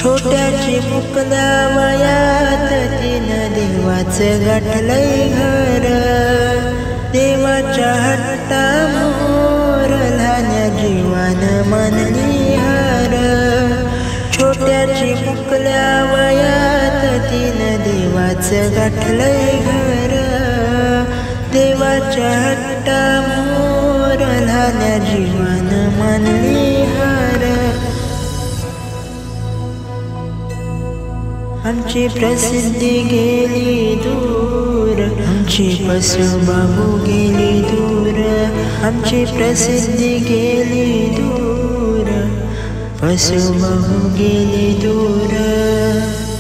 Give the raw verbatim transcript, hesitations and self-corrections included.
छोट्याची मुकल्या वयात तिनं देवाचं गाठलंय घर. देवाच्या हट्टामोर लहान्या जीवानं मानली हार. छोट्याची मुकल्या वयात तिनं देवाचं गाठलंय घर. देवाच्या हट्टामोर लहान्या जीवानं मानली हार. आमची प्रसिद्धी गेली दूर, आमची पसुबाबू गेली दूर. आमची प्रसिद्धी गेली दूर, पसुबाबू गेली दूर.